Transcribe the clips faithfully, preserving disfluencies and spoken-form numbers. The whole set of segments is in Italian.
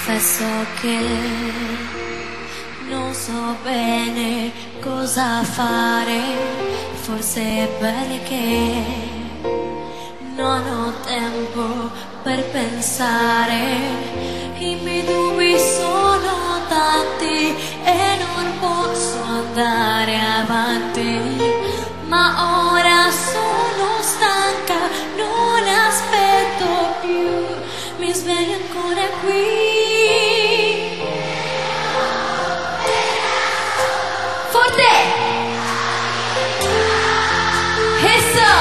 confesso che non so bene cosa fare, forse è perché non ho tempo per pensare. I miei dubbi sono tanti e non posso andare avanti, ma ora sono stanca, non aspetto più, mi sveglio ancora qui. Forte! E so,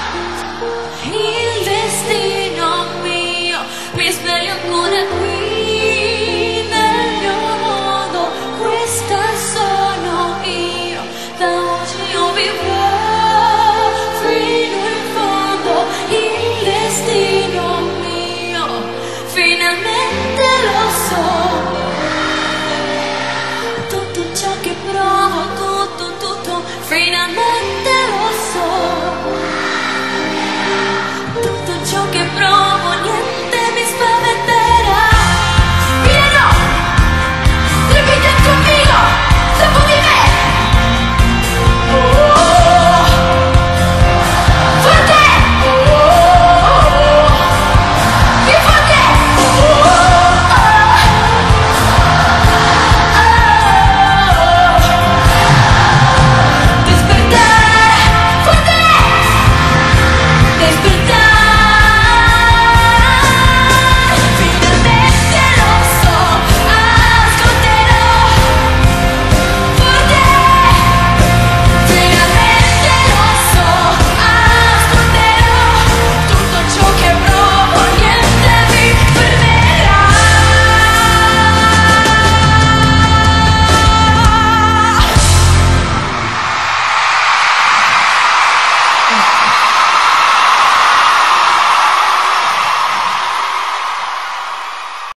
il destino mio, mi sveglio ancora qui nel mio mondo, questa sono io, da oggi io vivrò fino in fondo, il destino mio, finalmente lo so. Tutto ciò che provo, tutto, tutto, finalmente